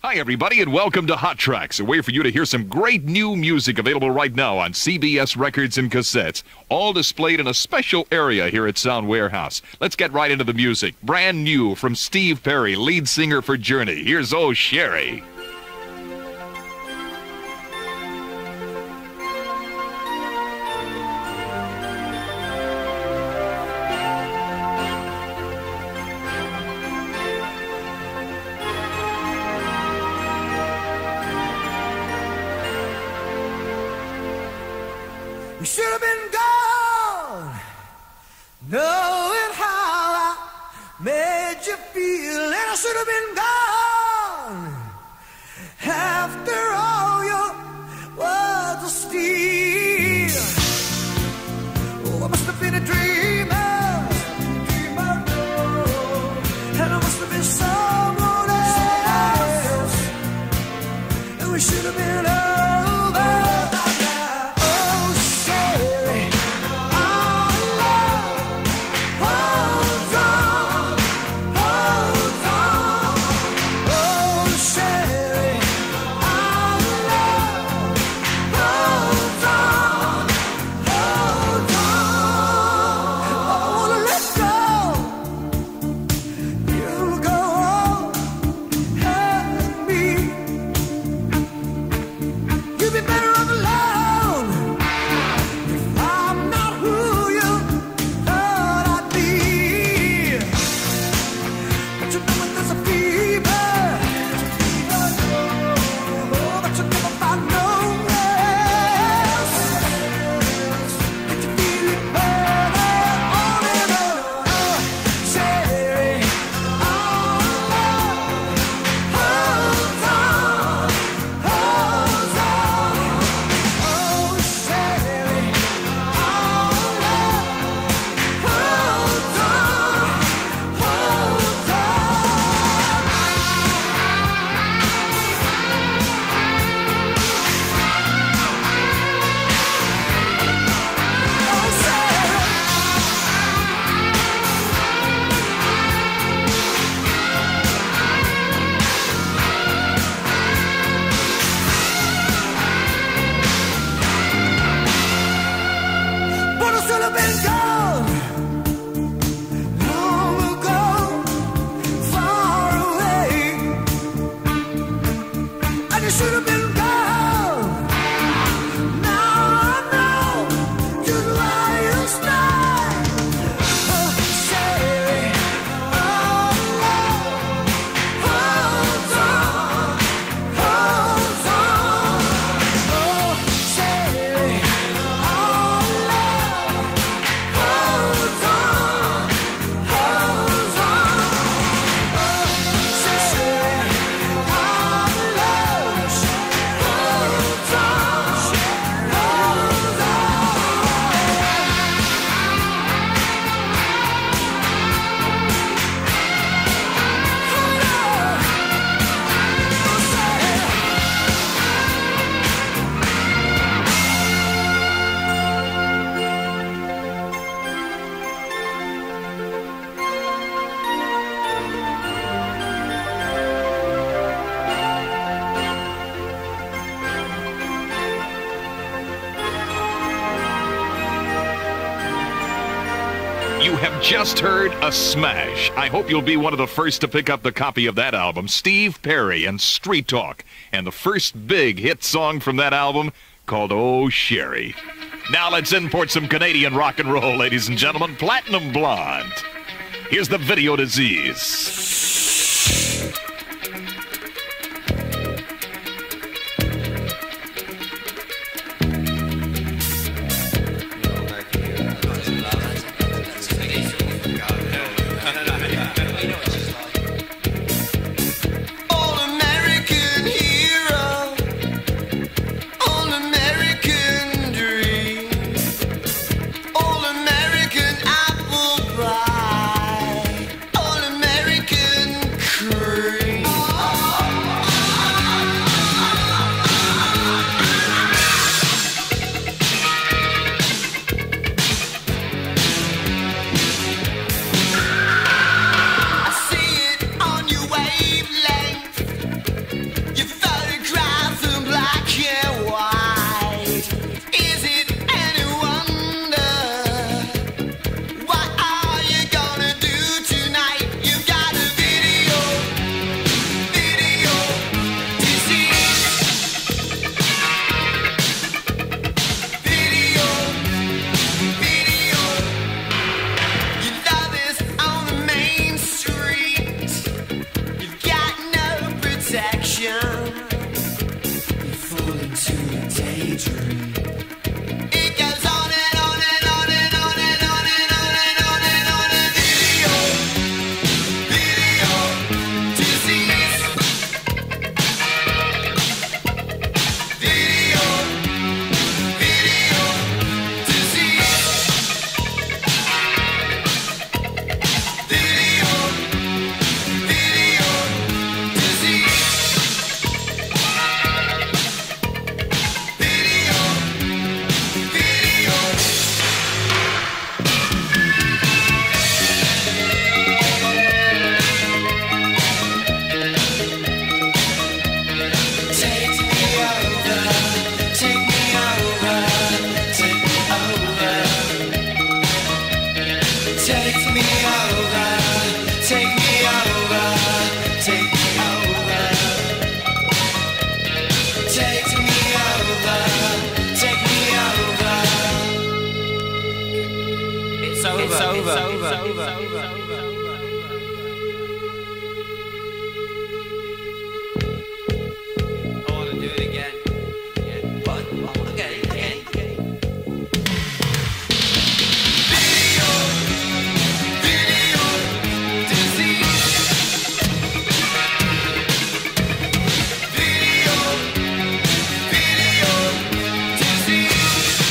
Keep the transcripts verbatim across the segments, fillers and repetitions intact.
Hi, everybody, and welcome to Hot Trax, a way for you to hear some great new music available right now on C B S records and cassettes, all displayed in a special area here at Sound Warehouse. Let's get right into the music. Brand new from Steve Perry, lead singer for Journey. Here's Oh Sherry. You should have been gone, knowing how I made you feel, and I should have been gone. After all, your words of steel. Oh, I must have been a dreamer, dreamer, no. And I must have been someone else, and we should have been over. You have just heard a smash. I hope you'll be one of the first to pick up the copy of that album, Steve Perry and Street Talk, and the first big hit song from that album called Oh Sherry. Now let's import some Canadian rock and roll, ladies and gentlemen. Platinum Blonde. Here's the Video Disease. All American apple pie, all American It's over. It's over. It's over. It's over. I want to do it again. Again. What? What? Again. Again. Again. Video. Video. Disease. Video. Video. Disease.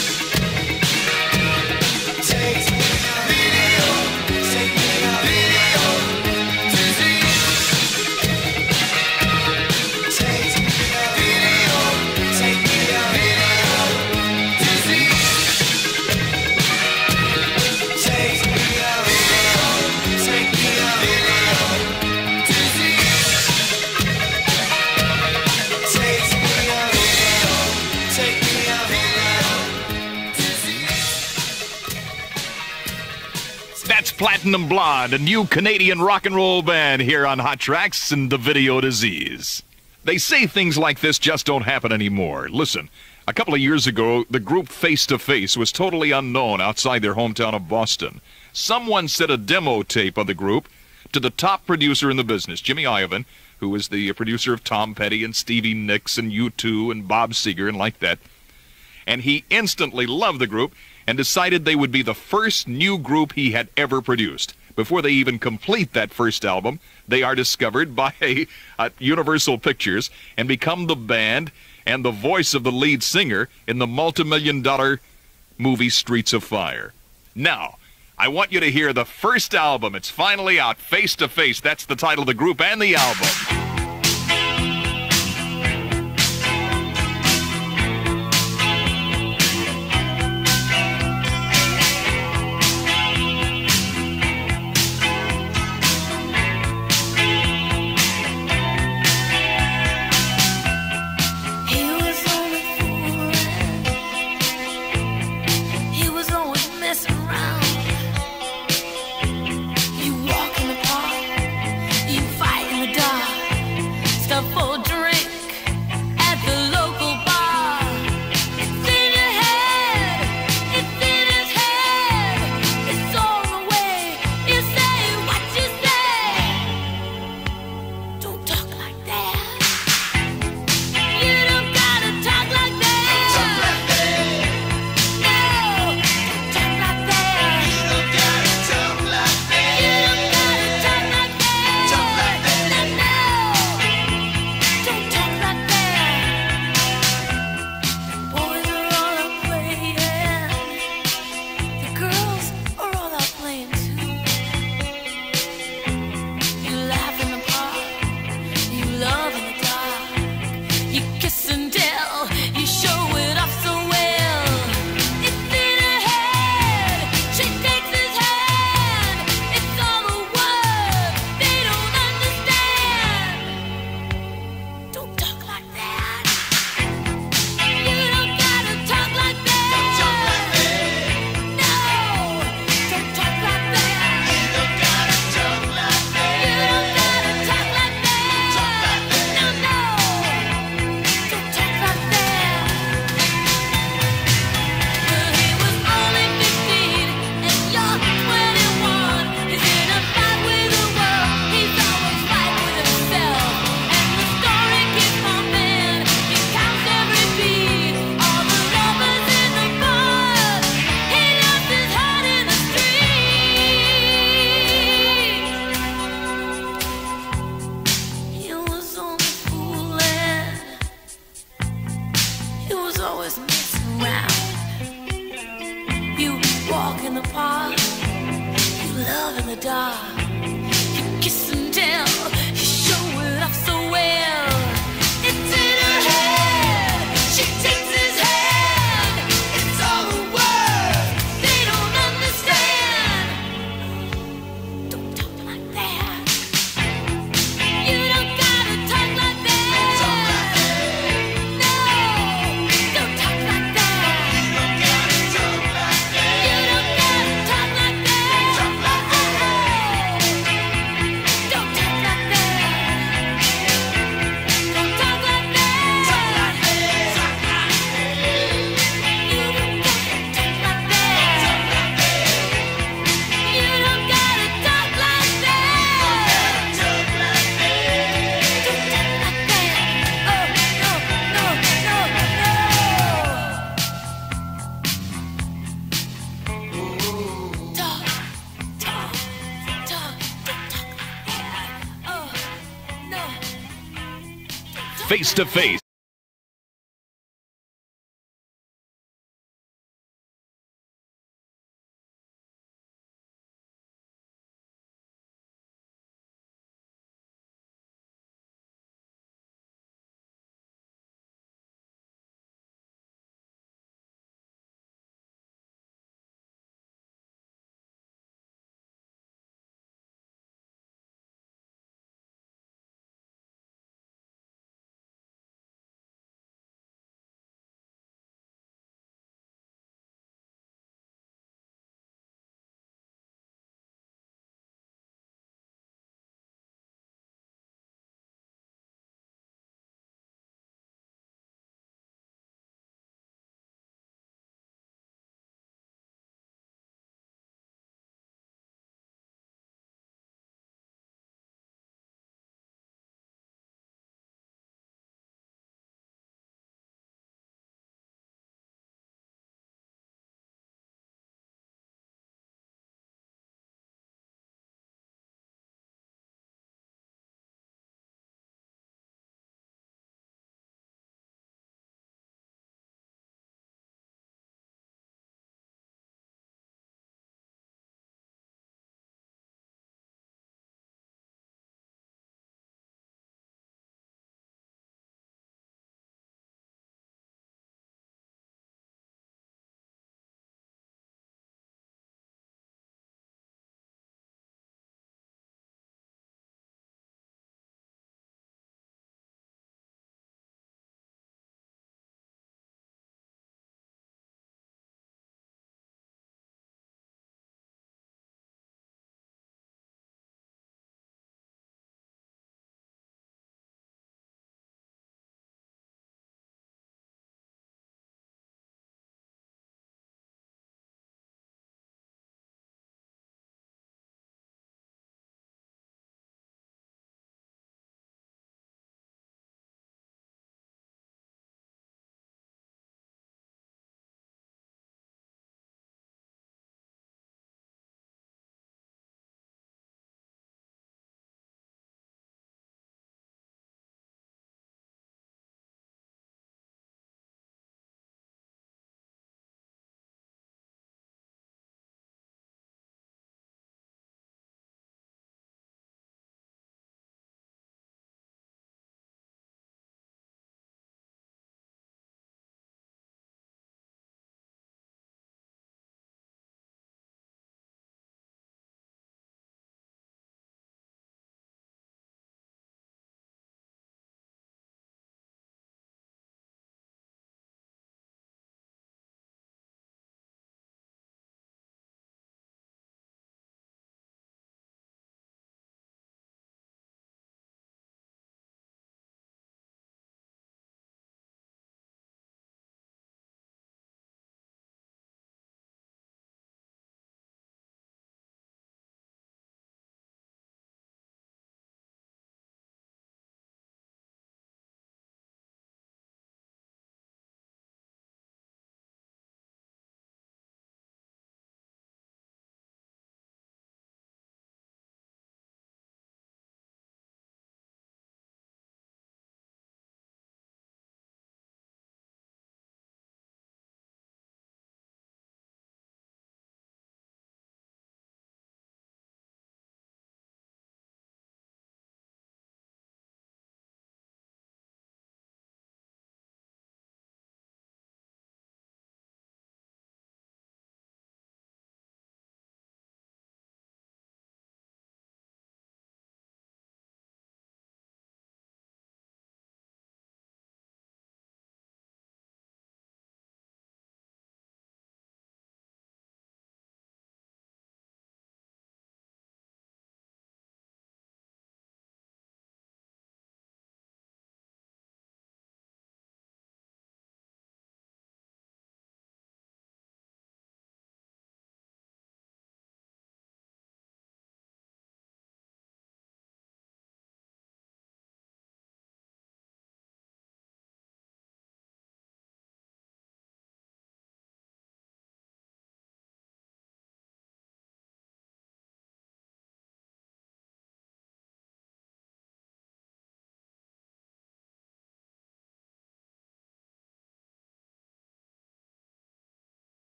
Take me out. Video. Take me out. Video. Disease. Take me out. Video. Take me out. Video. Disease. Take me out. Video. Take me out. Video. Disease. Take me out. Video. Take me out. Video. Disease. That's Platinum Blonde, a new Canadian rock and roll band here on Hot Trax and the Video Disease. They say things like this just don't happen anymore. Listen, a couple of years ago, the group Face to Face was totally unknown outside their hometown of Boston. Someone sent a demo tape of the group to the top producer in the business, Jimmy Iovine, who was the producer of Tom Petty and Stevie Nicks and U two and Bob Seger and like that. And he instantly loved the group and decided they would be the first new group he had ever produced. Before they even complete that first album, they are discovered by uh, Universal Pictures and become the band and the voice of the lead singer in the multi-million dollar movie Streets of Fire. Now, I want you to hear the first album. It's finally out, Face to Face. That's the title of the group and the album. He was only fooling. He was always messing around. You walk in the park, you fight in the dark, stop for a drink at the local bar. It's in your head, it's in his head, it's all the way you say what you say. Don't talk like that. You don't gotta talk like that. Talk like that. No, don't talk like that. You don't gotta talk like that. You don't gotta talk like that. Talk like that. No, no, don't talk like that. Boys are all out playing. The girls are all out playing too. You laugh in the park. You love in the dark. You kiss and tell. You show it off so well. It's in her head. She takes his hand. It's all the words they don't understand. Don't talk like that. You don't gotta talk like that. Talk like that. No, don't talk like that. You don't gotta talk like that. You don't gotta talk like that. Talk like that. No, no, don't talk like that. Well, he was only fifteen and you're twenty-one. He's in a fight with the world. He's always fighting with himself. And the story keeps pumping. He counts every beat. All the lovers in the bar. He lost his heart in the street. He was only fooling. He was always messing around. You walk in the park. You love in the dark. You kiss and tell. You show it off so well. It's in her head. She takes his hand. It's all the words they don't understand. Don't talk like that. You don't gotta talk like that. Talk like that. No, don't talk like that. You don't gotta talk like that. You don't gotta talk like that. Talk like that. face to face.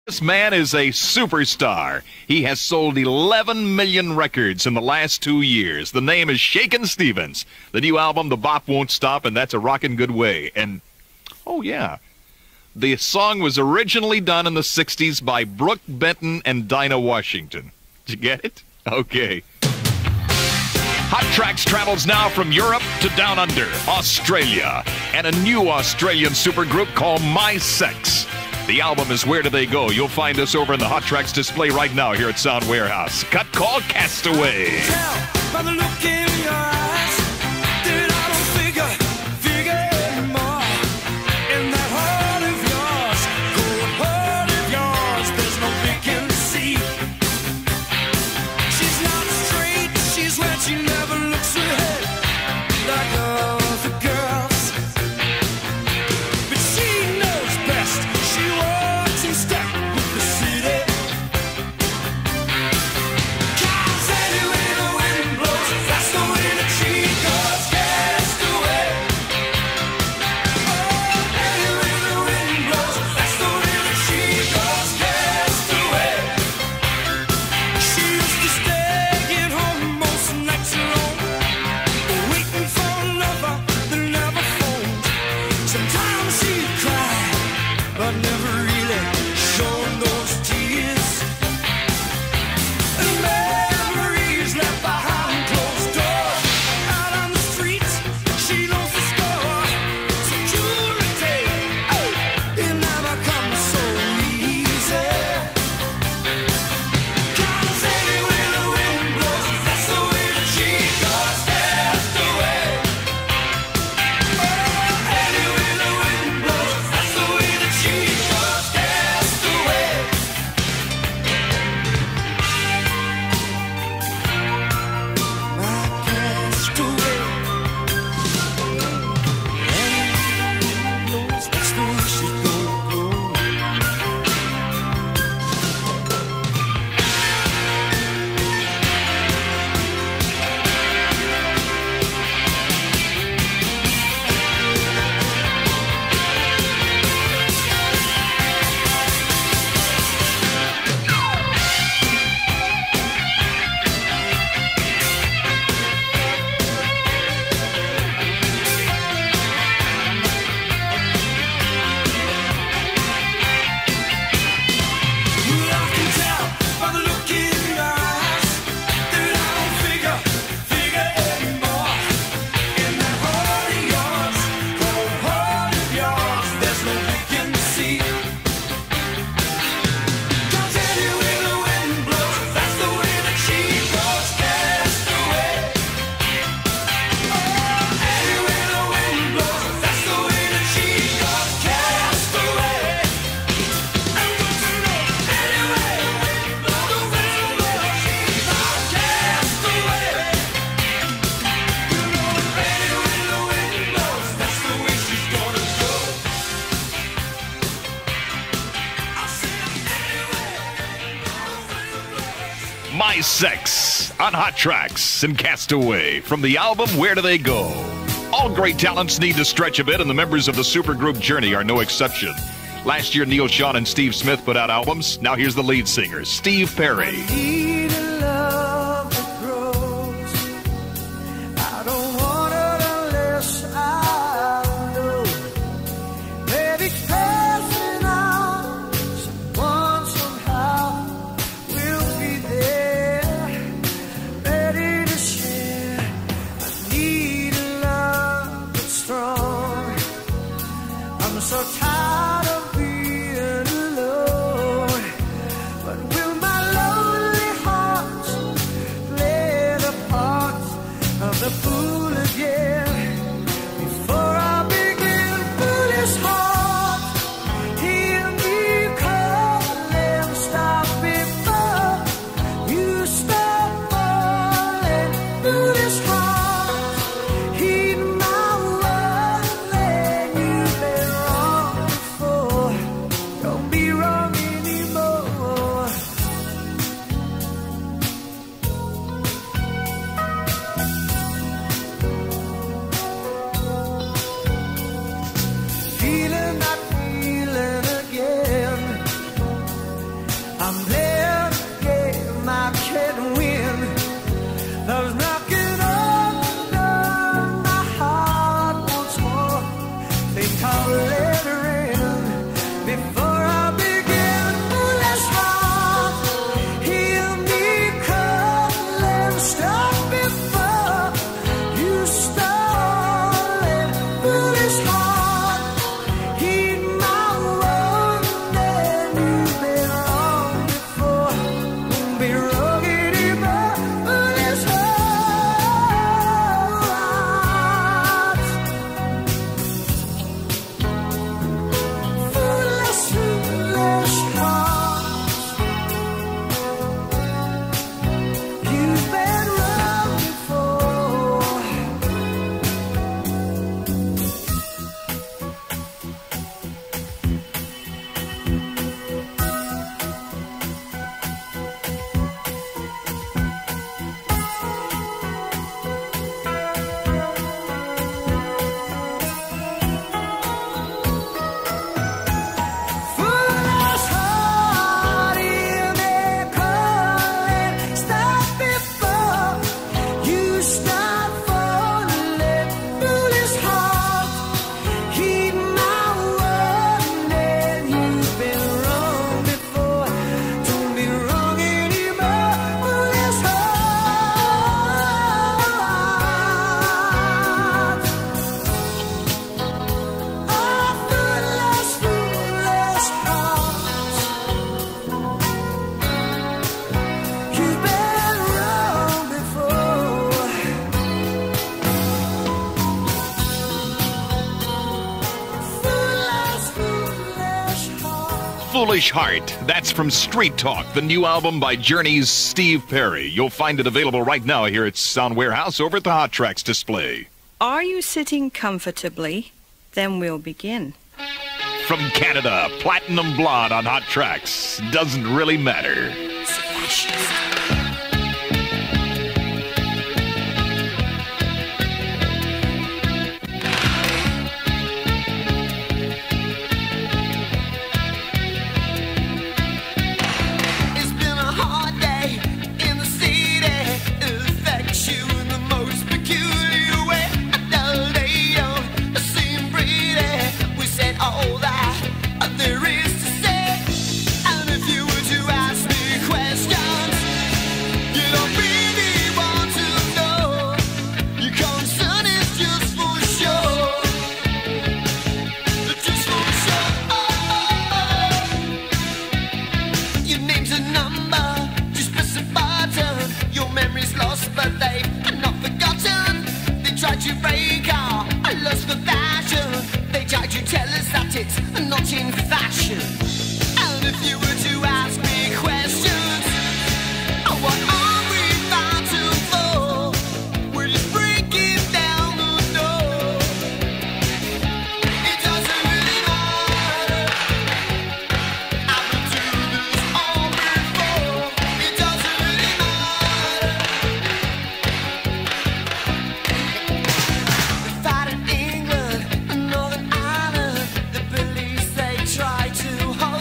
This man is a superstar. He has sold eleven million records in the last two years. The name is Shakin' Stevens. The new album, The Bop Won't Stop, and that's a rockin' good way. And, oh yeah, the song was originally done in the sixties by Brooke Benton and Dinah Washington. Did you get it? Okay. Hot Trax travels now from Europe to down under, Australia, and a new Australian supergroup called My Sex. The album is Where Do They Go? You'll find us over in the Hot Trax display right now here at Sound Warehouse. Cut called Castaway. Tell by the look in your eyes that I don't figure, figure anymore. In that heart of yours, cold heart of yours, there's no vacancy. She's not straight, she's wet, she never looks ahead like other girls. But she knows best, she walks in step with the city. Cause anyway the wind blows, that's the way that she goes, cast away. Oh, anyway the wind blows, that's the way that she goes, cast away. She used to stay at home most nights alone, waiting for a lover that never phoned. Sometimes she'd cry, but never really shown those tears. And memories left behind closed doors. Out on the streets, she knows the score. Security, oh, it never comes so easy. Cause anyway the wind blows, that's the way that she goes, cast away. Oh, anyway the wind blows, that's the way that she goes, cast away. My cast away. Anyway blows, that's the way she goes, go. Well, I can tell by the look in your eyes that I don't figure, figure anymore. In that heart of yours, cold heart of yours, there's no vacancy. Cause anyway the wind blows, that's the way that she goes, cast away. Oh, anyway the wind blows, that's the way that she goes, cast away. And don't you know, anyway the wind blows, the wind blows, she's all cast away. You know, anyway the wind blows, that's the way she's gonna go. I said anyway, My Sex on Hot Trax and Castaway from the album Where Do They Go? All great talents need to stretch a bit, and the members of the supergroup Journey are no exception. Last year, Neil Sean and Steve Smith put out albums. Now here's the lead singer, Steve Perry. Need a love that grows. I don't want it unless I know. Maybe passing on someone somehow will be there, ready to share. I need a love that's strong. I'm so tired of being alone. But will my lonely heart I'm playing a game I can't win. There's knocking on my heart once more. Think I'll let her in before I begin. Foolish heart, hear me calling. Stop before you start. Foolish heart, heed my warning. You've been wrong before, won't be wrong anymore. Foolish heart, foolish, foolish heart. You've been wrong before. Foolish heart, hear me calling. Stop before you start falling. Foolish heart, heed my warning. You've been wrong before, don't be wrong anymore. Foolish heart, oh foolish, foolish heart. You've been wrong before. Foolish, foolish heart. Foolish Heart. That's from Street Talk, the new album by Journey's Steve Perry. You'll find it available right now here at Sound Warehouse over at the Hot Trax display. Are you sitting comfortably? Then we'll begin. From Canada, Platinum Blonde on Hot Trax. Doesn't really matter. It's been a hard day in the city. It affects you in the most peculiar way. A dull day young, a seem pretty. We said all that there is to say. And if you were to ask me questions, you don't really want to know. Your concern is just for sure. Just for sure. Your name's a number, just press a button. Your memory's lost, but they've not forgotten. They tried to break our lust for fashion. They tried to tell us that it's not in fashion. And if you were to ask me questions, oh, what are we fighting for? We're just breaking down the door. It doesn't really matter. I've been through this all before. It doesn't really matter. We fight in England and Northern Ireland. The police, they try to hold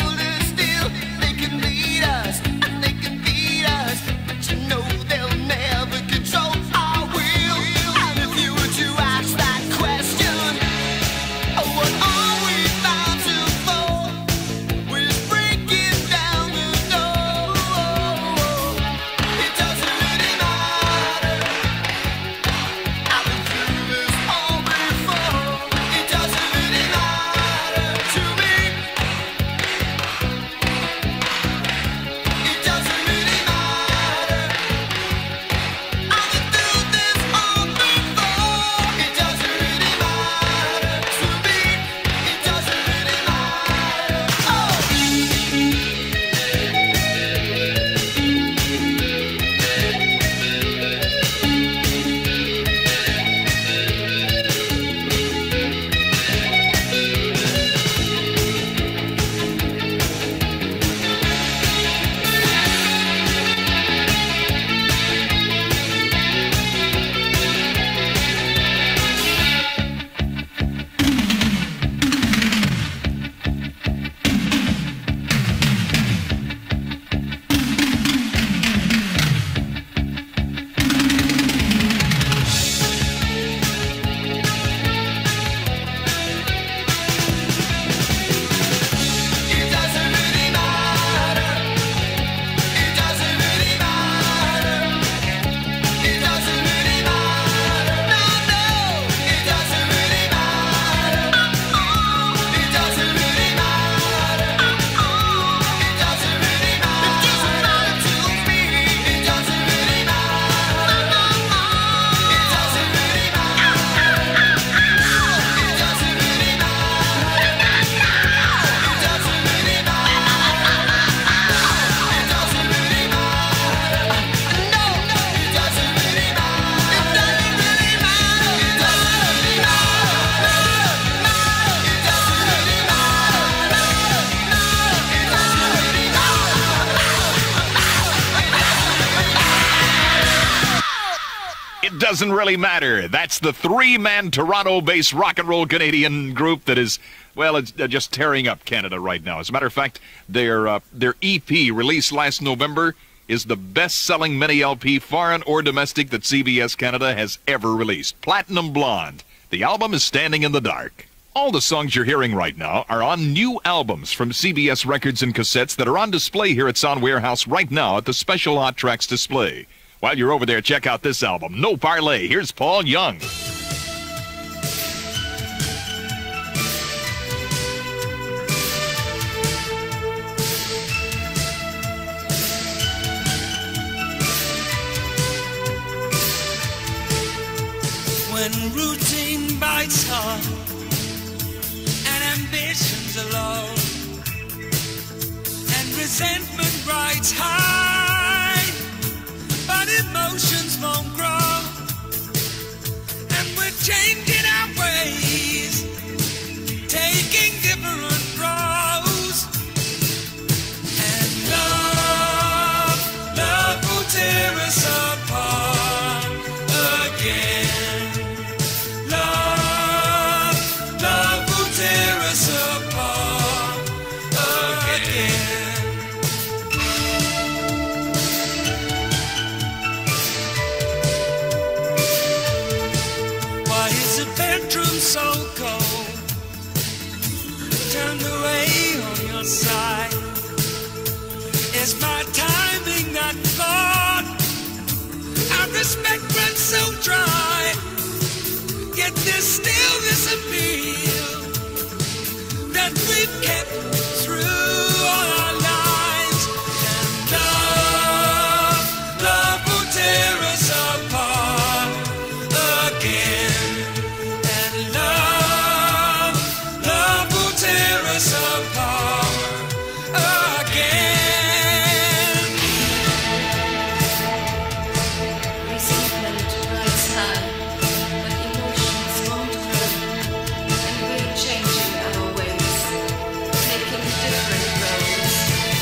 It doesn't really matter. That's the three-man Toronto-based rock and roll Canadian group that is, well, it's uh, just tearing up Canada right now. As a matter of fact, their uh, their E P released last November is the best-selling mini L P, foreign or domestic, that C B S Canada has ever released. Platinum Blonde. The album is Standing in the Dark. All the songs you're hearing right now are on new albums from C B S Records and Cassettes that are on display here at Sound Warehouse right now at the special Hot Trax display. While you're over there, check out this album, No Parlay. Here's Paul Young. When routine bites hard and ambitions are low and resentment rides high, but emotions won't grow, and we're changing our ways, taking different roads, and love, love will tear us apart again. Love, love will tear us apart again. Why is the bedroom so cold? Turned away on your side. Is my timing that flawed? Our respect runs so dry. Yet there's still this appeal that we've kept through all our lives. And love, love will tear us apart again. And love, love will tear us apart again. Resentment rides high, but emotions won't grow, and we're changing our ways, taking different roads.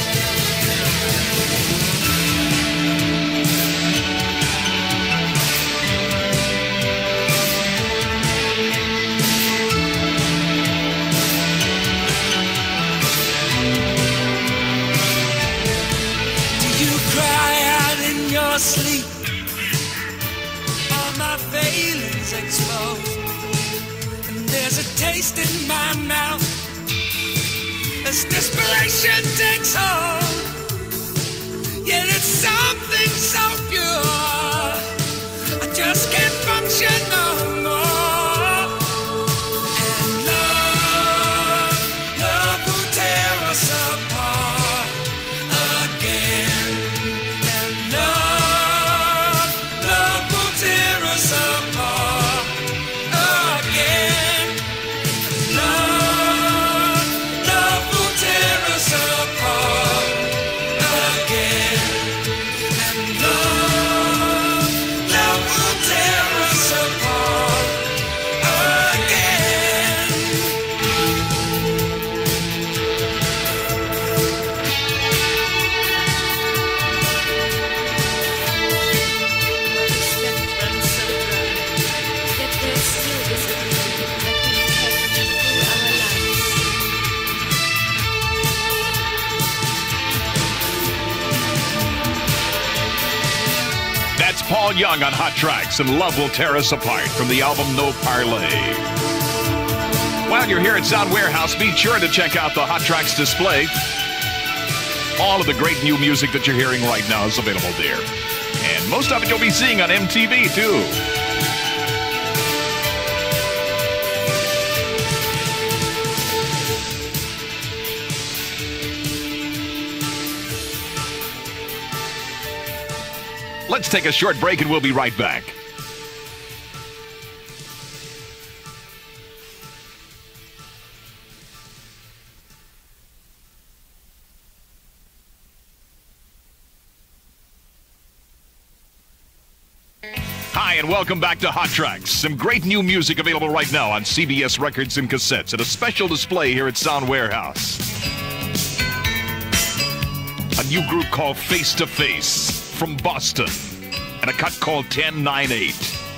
Do you cry out in your sleep? All my failings exposed, and there's a taste in my mouth as desperation takes hold. Yet it's something so pure, I just can't function no more. And love, love will tear us apart again. And love, love will tear us apart again. Love, love will tear us apart again. And love, love will tear us apart again. Respect runs so dry, yet there's still this appeal that we've kept through our lives. That's Paul Young on Hot Trax and Love Will Tear Us Apart from the album No Parlay. While you're here at Sound Warehouse, be sure to check out the Hot Trax display. All of the great new music that you're hearing right now is available there. And most of it you'll be seeing on M T V, too. Let's take a short break and we'll be right back. Hi, and welcome back to Hot Trax. Some great new music available right now on C B S Records and Cassettes at a special display here at Sound Warehouse. A new group called Face to Face from Boston, and a cut called ten nine eight.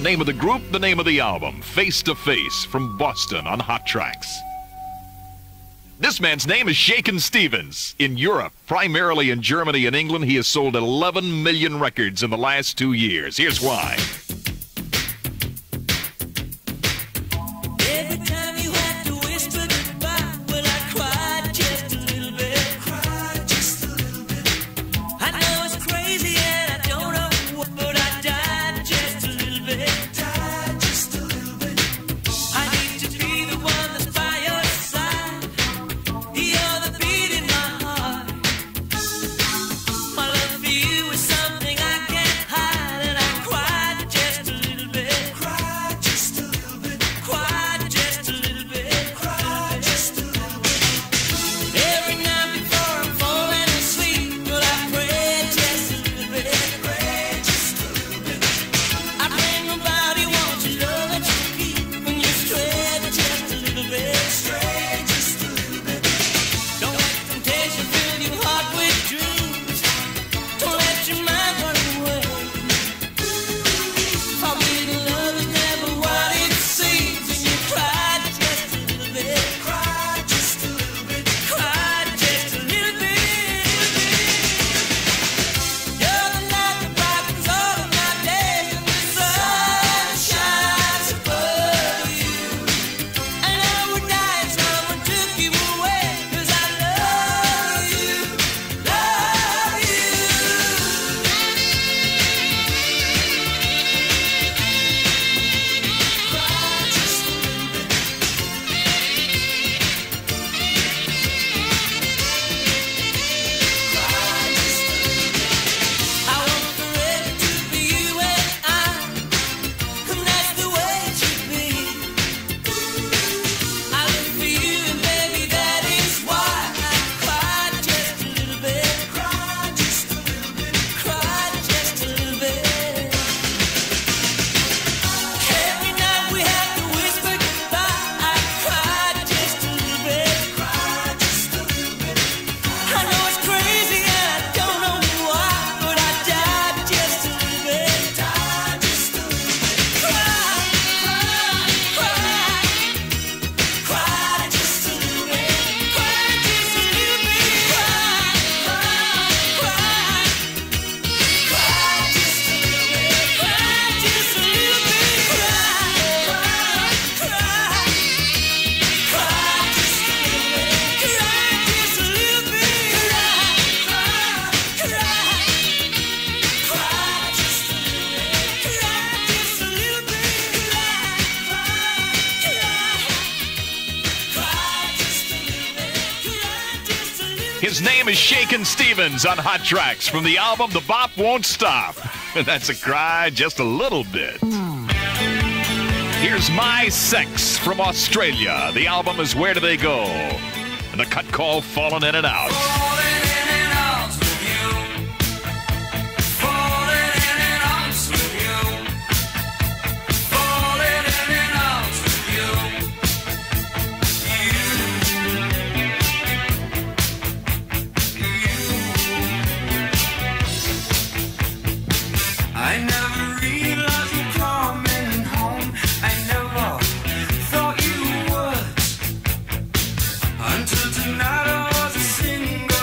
name of the group, the name of the album, Face to Face from Boston on Hot Trax. This man's name is Shakin' Stevens. In Europe, primarily in Germany and England, he has sold eleven million records in the last two years. Here's why. Every time you had to whisper goodbye, well, I cried just a little bit. Cried just a little bit. I know it's crazy and I don't know what, but I died just a little bit. Died just a little bit. I need to be the one that's by your side. You're the beat in my heart. My love for you is something I can't hide, and I cried just a little bit. Cried just a little bit. Cried just a little bit. Cried just a little bit. Every night before I'm falling asleep, well, I pray just a little bit. Pray just a little bit. I pray nobody wants your love that you keep when you stray just a little bit. Stray just a little bit. Don't let temptation fill your heart with dreams. Don't let your mind run away. Forbidden love is never what it seems. And you cried just a little bit. Cried just a little bit. Cried just a little bit. You're the light that brightens all of my days, and the sun shines above you. And I would die if someone took you away, 'cause I love you, love you. Cry just a little bit. Cry just a little bit. I want forever to be you and I, and that's the way it should be. I live for you, and baby, that is why I cried just a little bit. Cried just a little bit. Cried just a little bit. Every night we had to whisper goodbye. I cried just a little bit. Cried just a little bit. I know it's crazy and I don't know why, but I died just a little bit. Died just a little bit. Cried, cried, cried. Cried just a little bit. Cried just a little bit. Cried, cried, cried. Cried just a little bit. Cried just a little bit. Cried, cried, cried. Cried just a little bit. Cried just a little bit. Cried, cried, cried. Cried just a little bit. Cried just a little bit. Cried, cried. Cried just a little bit. Cried just a little bit. His name is Shakin' Stevens on Hot Trax from the album The Bop Won't Stop. That's a cry just a little bit. Here's My Sex from Australia. The album is Where Do They Go? And the cut call Falling In and Out. Falling in and out with you. Falling in and out with you. Falling in and out with you. I never realized you coming home. I never thought you would. Until tonight I was a single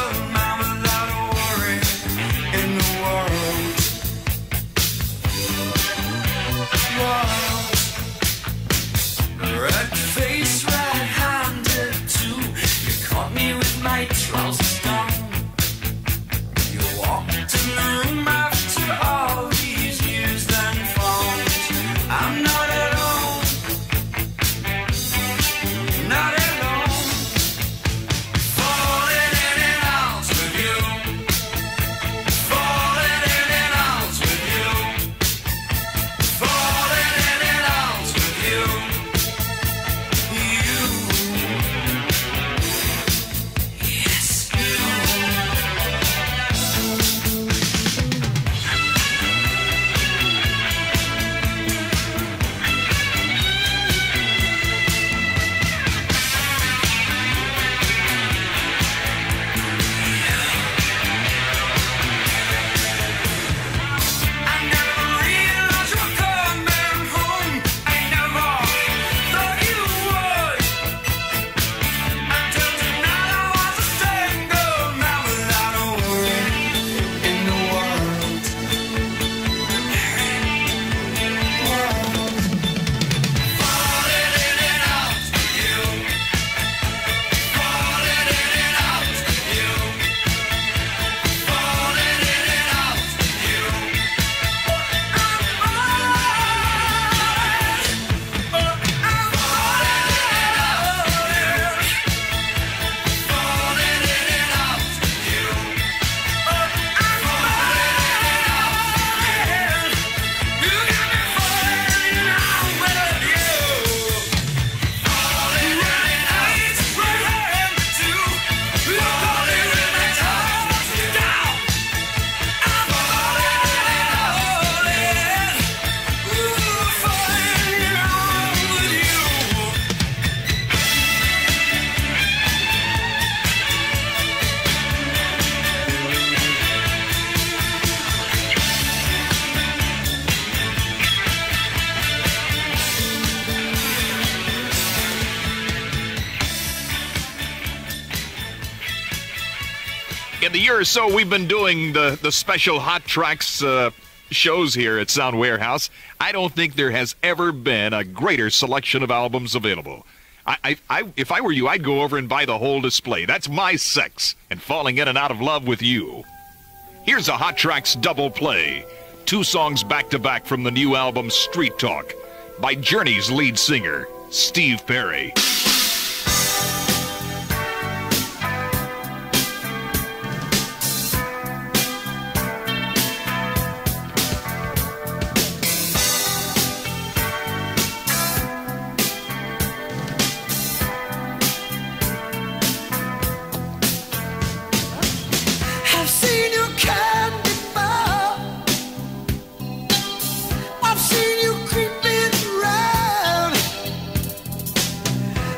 In the year or so we've been doing the, the special Hot Trax uh, shows here at Sound Warehouse, I don't think there has ever been a greater selection of albums available. I, I, I, if I were you, I'd go over and buy the whole display. That's my sex and falling in and out of love with you. Here's a Hot Trax double play. Two songs back-to-back from the new album Street Talk by Journey's lead singer, Steve Perry. I've seen you candy bar. I've seen you creeping around.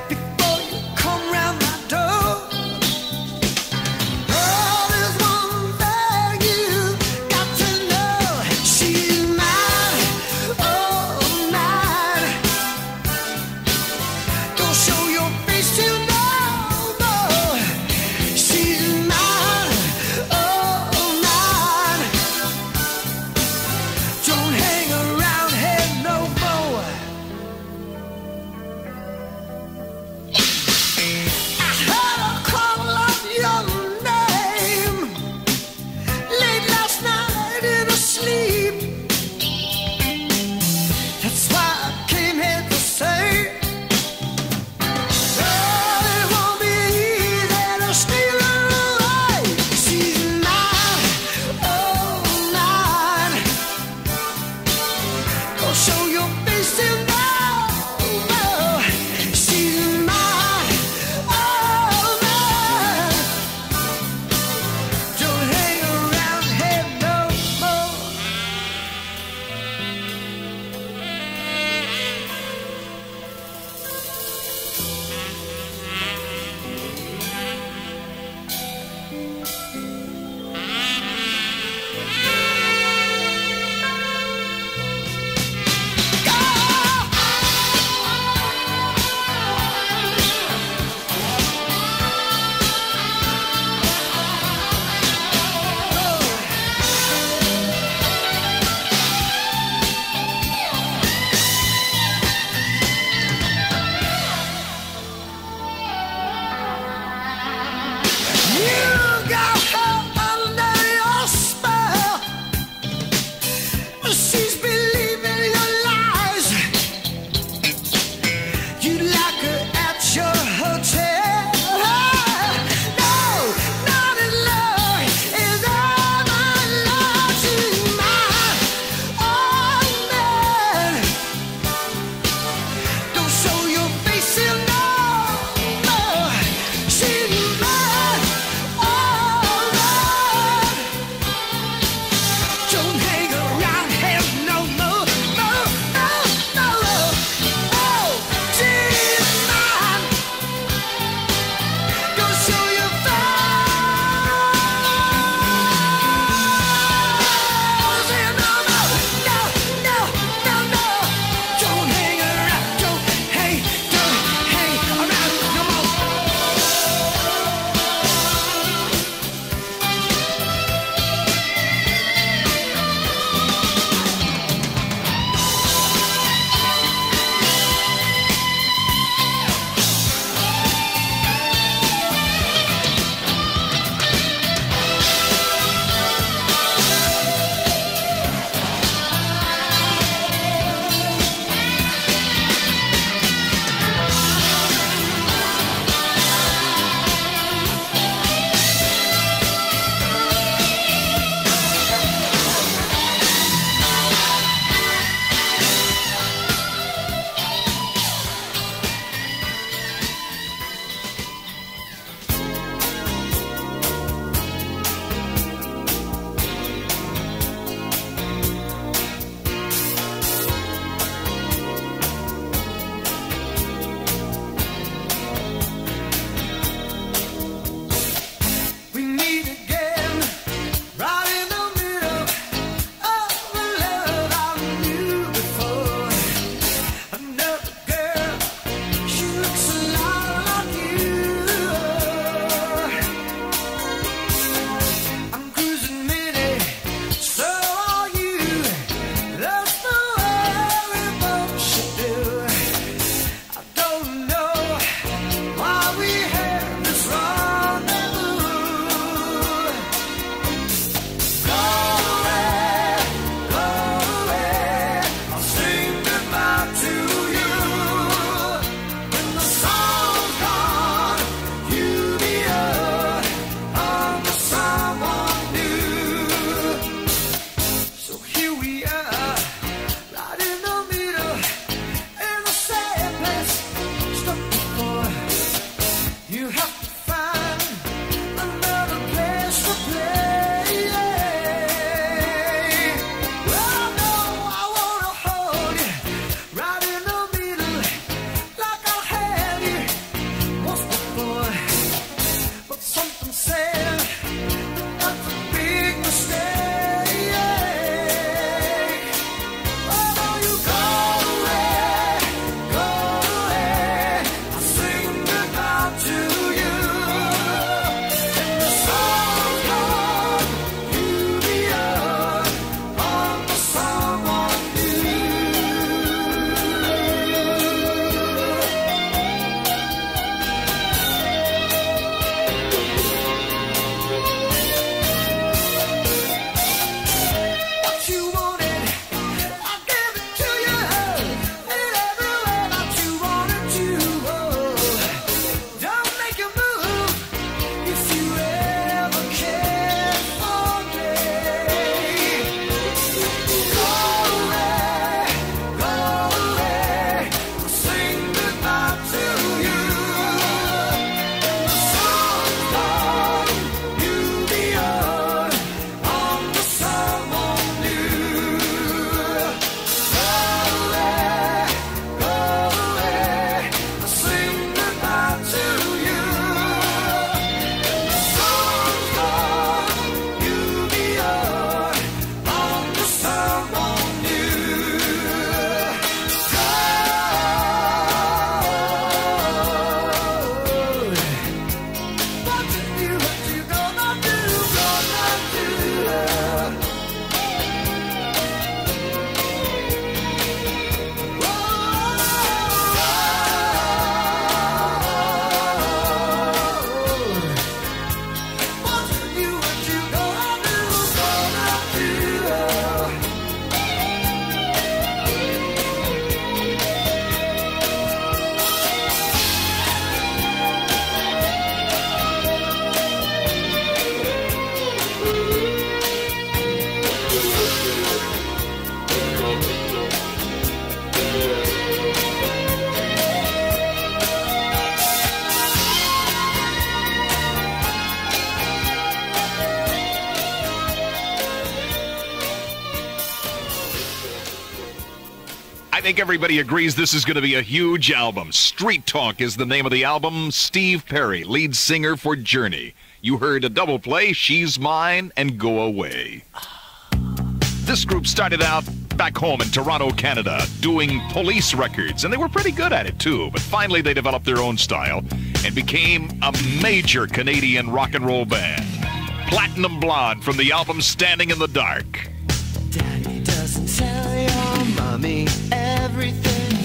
think everybody agrees this is going to be a huge album. Street Talk is the name of the album. Steve Perry, lead singer for Journey. You heard a double play, She's Mine and Go Away. This group started out back home in Toronto, Canada, doing police records, and they were pretty good at it too, but finally they developed their own style and became a major Canadian rock and roll band. Platinum Blonde from the album Standing in the Dark. Daddy doesn't tell your mommy everything,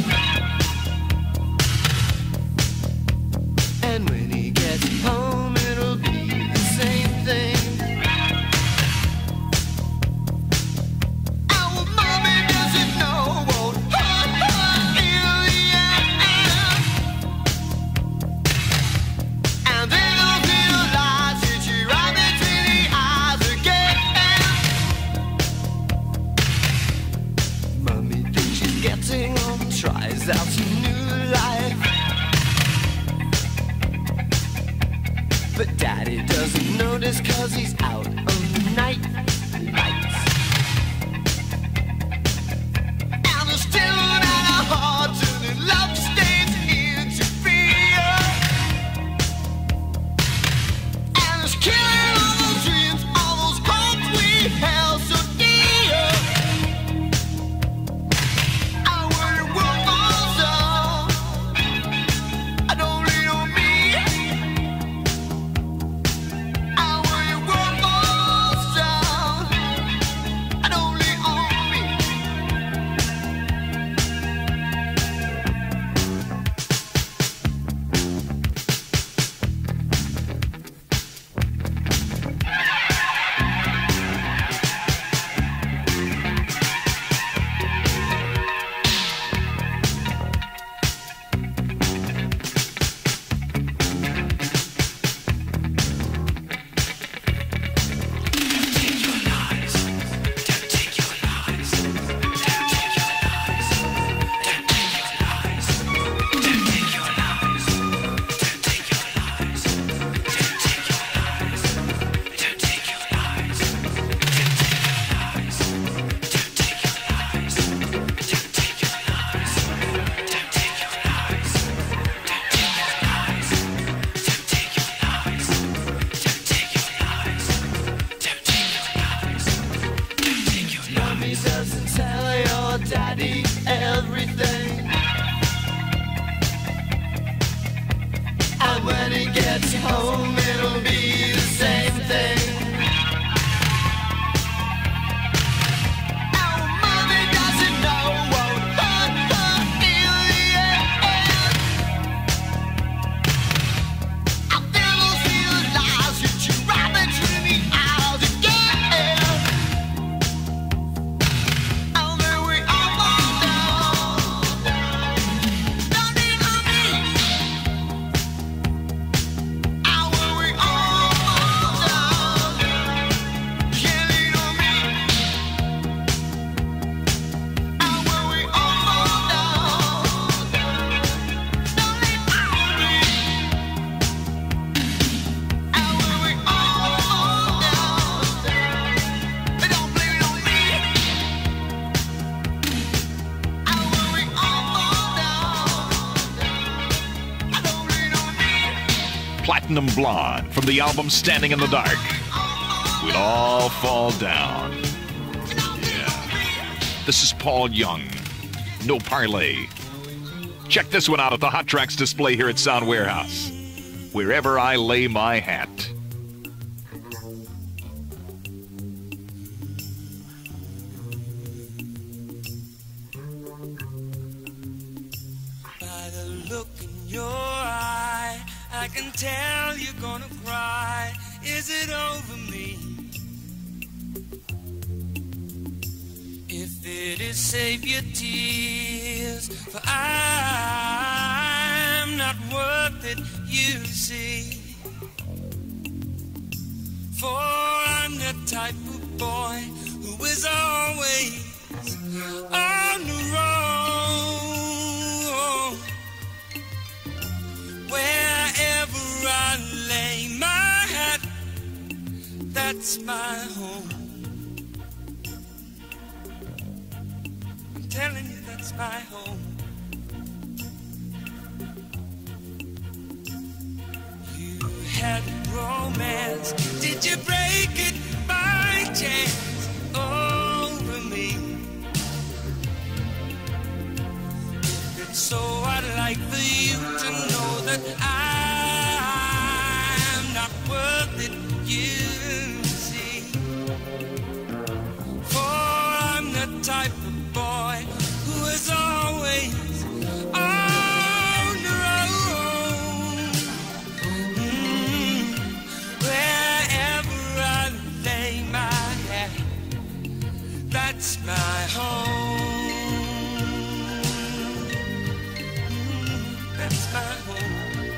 and when he gets home it'll be the same thing. Our mommy doesn't know what hurt her in the end, and then I'll realize that you're right between the eyes again. Mommy thinks she's getting on, tries out some new life, but Daddy doesn't notice cause he's out on the night lights. And there's still not a heart till the love stains into fear, and it's killing all those dreams, all those hopes we held so dear. I worry what falls down, I don't lean on me. I worry what falls down, I don't lean on me. Mommy doesn't tell your daddy everything, and when he gets home it'll be the same thing. Our mommy doesn't know what hurt her in the end, and then we'll see the lies that you right between the eyes again. Oh, then we all fall down. Don't lean on me. Oh, when we all fall down. You can't lean on me. Oh, when we all fall down. Don't lean on me. Oh, when we all fall down. Don't lean on me. Oh, when we all fall down. Don't lean on me. Platinum Blonde from the album Standing in the Dark. We'll all fall down. Yeah. This is Paul Young. No Parlay. Check this one out at the Hot Trax display here at Sound Warehouse. Wherever I lay my hat. By the look in your eye, I can tell you're gonna cry. Is it over me? If it is, save your tears, for I'm not worth it, you see. For I'm the type of boy who is always on the road. Wherever I lay my hat, that's my home. I'm telling you, that's my home. You had romance, did you break it by chance over me? If it's so, I'd like for you to know that I'm not worth it, you see. For I'm the type of boy who is always on the road. Mm, wherever I lay my head, that's my home. Mm, that's my home.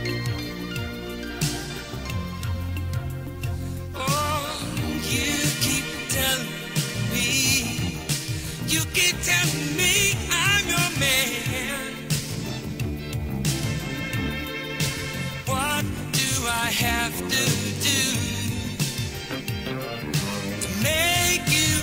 Oh, you keep telling me, you keep telling me I'm your man. What do I have to do to make you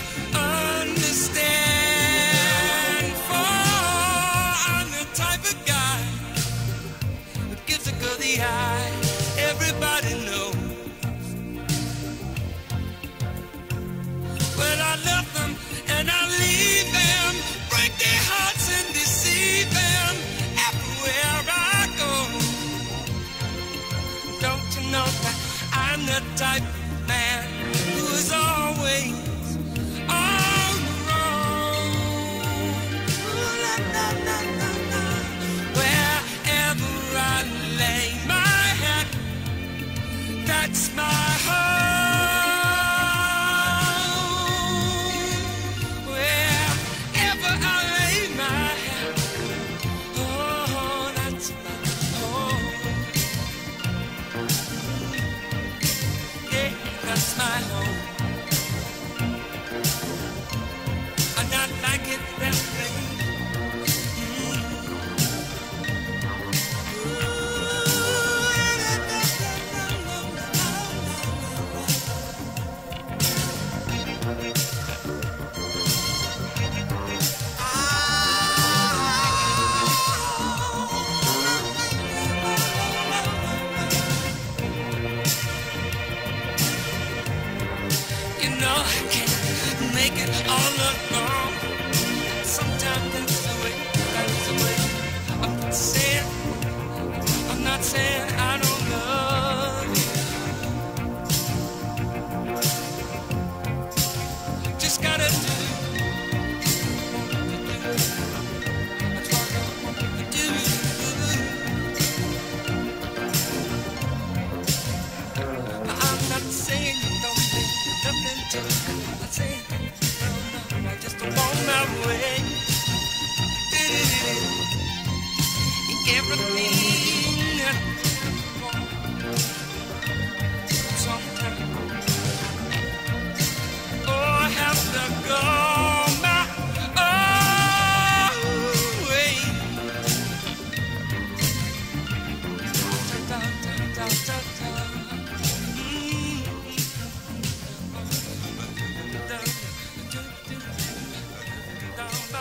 understand? For I'm the type of guy who gives a girl the eye. Everybody knows. Well, I love them and I leave them, break their hearts and deceive them everywhere I go. Don't you know that I'm the type of man who is always on the road? Ooh, la, la, la, la, la. Wherever I lay my head, that's my home. Wherever I lay my head, oh, that's my home. Yeah, that's my home. I'm not like it that way. You know I can't make it all alone. Sometimes that's the way, that's the way. I'm not saying, I'm not saying I don't love you. Just gotta do that's what I want to do. I'm not saying you don't think nothing to it. I'm not saying no, no, I just don't want my way. Everything that I want. Sometimes, oh, I have to go my own way. Da, da, da, da, da. Mm. Da, da, da, da, da.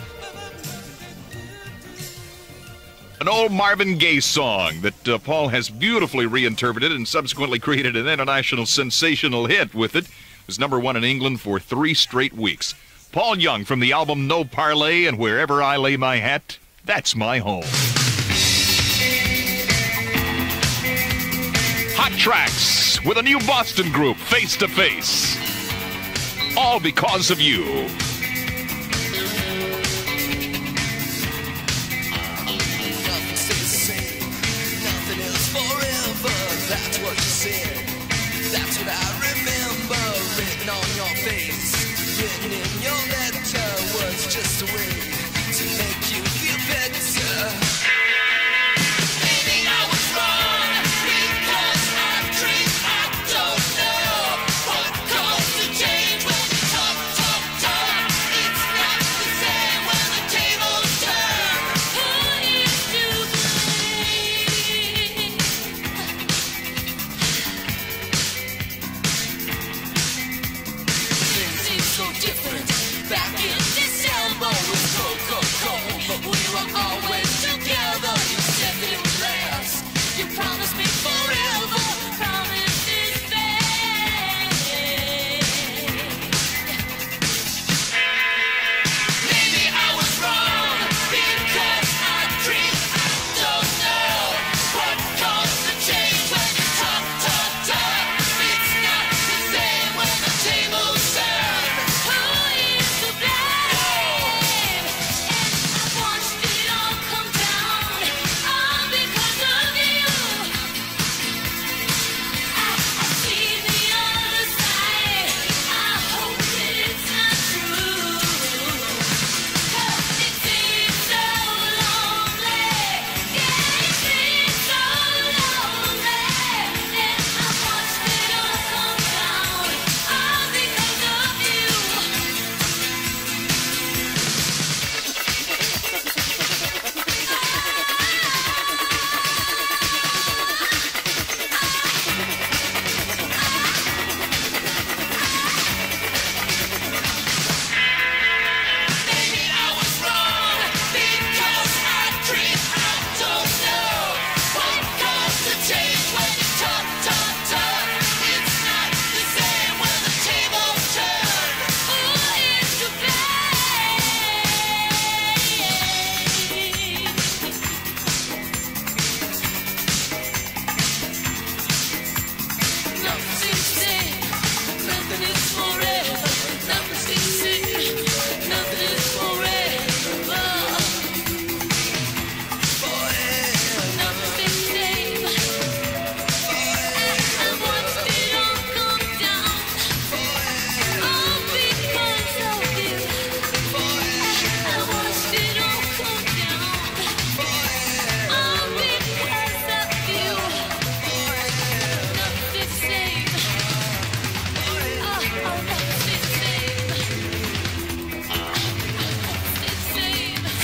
An old Marvin Gaye song that uh, Paul has beautifully reinterpreted and subsequently created an international sensational hit with it. It was number one in England for three straight weeks. Paul Young from the album No Parley and Wherever I Lay My Hat, That's My Home. Hot Trax with a new Boston group, Face to Face. All because of you. That's what you said. That's what I remember. Written on your face, written in your letter, was just a way to make you feel better. Maybe I was wrong because I drink. I don't know what caused the change when you talk, talk, talk. It's not the same when the tables turn. Who is to blame? Things seem so different back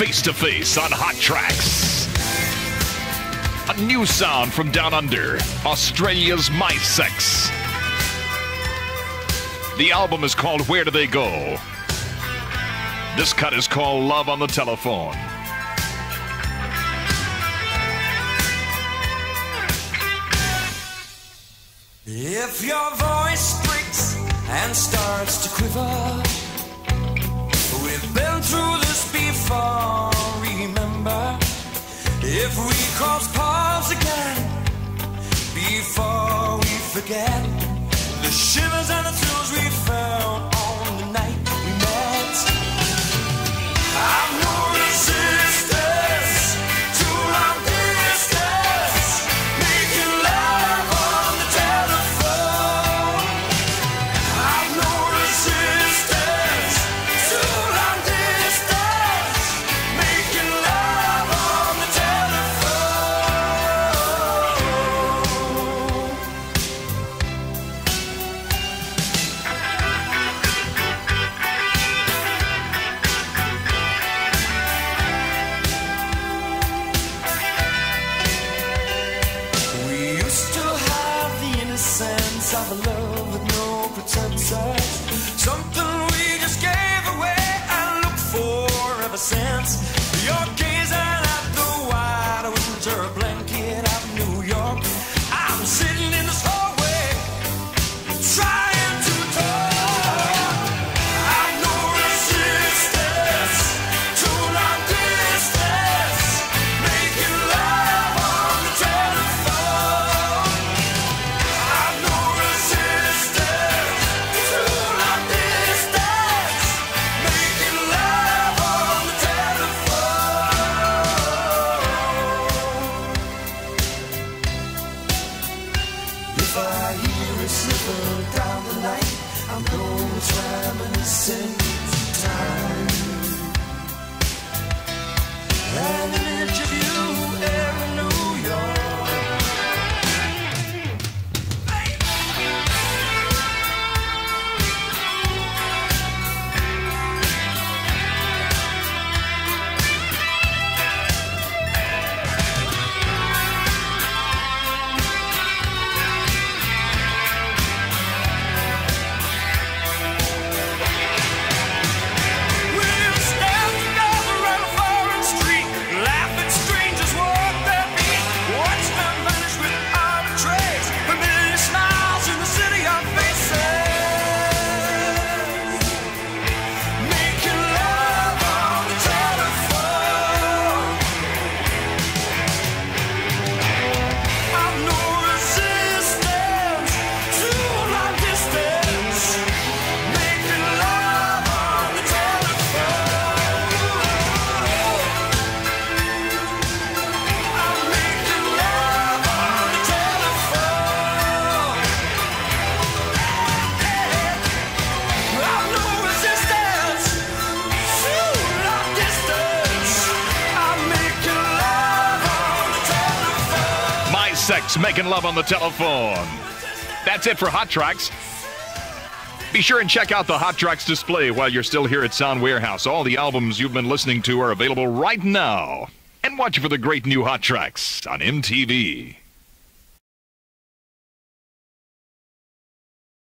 Face to Face on Hot Trax. A new sound from down under, Australia's My Sex. The album is called Where Do They Go? This cut is called Love on the Telephone. If your voice breaks and starts to quiver, we've been through this before, remember? If we cross paths again, before we forget the shivers and the thrills we felt on the night we met. I've no resistance to long distance, making love on the telephone. I've no resistance to long distance, making love on the of a love with no pretenses, something we just gave away and looked for ever since. You're gazing at the wide winter blanket of New York. I'm sitting in this hallway trying to talk. I've no resistance to long distance, making love on the telephone. I've no resistance to long distance, making love on the telephone. If I hear a slipper down the night, I'm going to reminiscent time. And an image of you there in New York. We'll stand together on a foreign street, laugh at strangers walk their beat, watch them vanish without a trace, familiar smiles in the city of faces, making love on the telephone. I've no resistance to long distance, making love on the telephone. I'm making love on the telephone. I've no resistance to long distance. I'm making love on the telephone. My Sex, making love on the telephone. That's it for Hot Trax. Be sure and check out the Hot Trax display while you're still here at Sound Warehouse. All the albums you've been listening to are available right now. And watch for the great new Hot Trax on M T V.